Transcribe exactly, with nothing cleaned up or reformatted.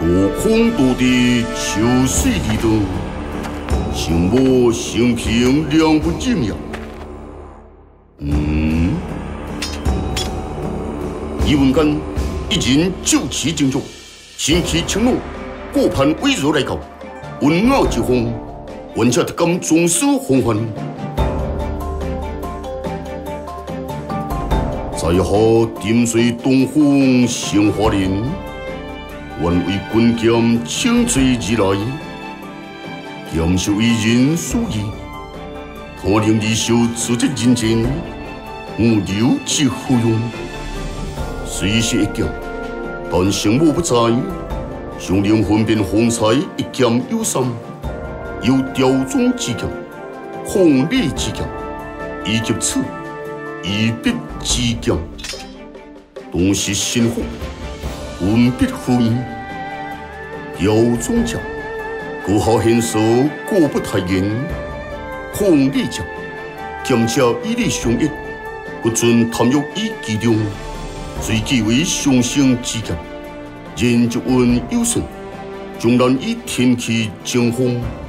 多空多地，秋水里头，心我心平两不尽呀。嗯，一文间已经九气精足，新气青龙，果盘微弱来搞，温雅之风，玩家特感终身风范。在下点水东风杏花林，愿为军剑请罪而来，剑术为人所宜，可令二手自责认真，无留之何用？虽是一剑，但圣母不在，上灵魂变风采，一剑有三，有雕钟之剑、红礼之剑，以及此。以笔之剑，东是新火，文笔混，雕钟剑，各下显手，各不太严。红礼剑，剑者以礼相益，不准贪欲以其中，虽即为上乘之剑，人就运有神，终然以天气争锋。